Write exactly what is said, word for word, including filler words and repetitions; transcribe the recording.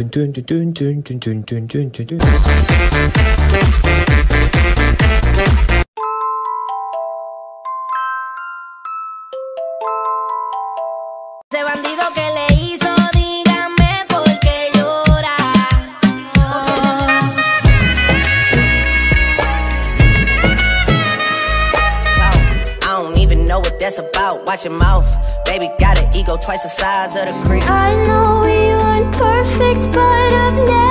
Ese bandido que le hizo, dígame por qué llora. I don't even know what that's about. Watch your mouth, baby got an ego twice the size of the creek. I know we weren't perfect, but I've never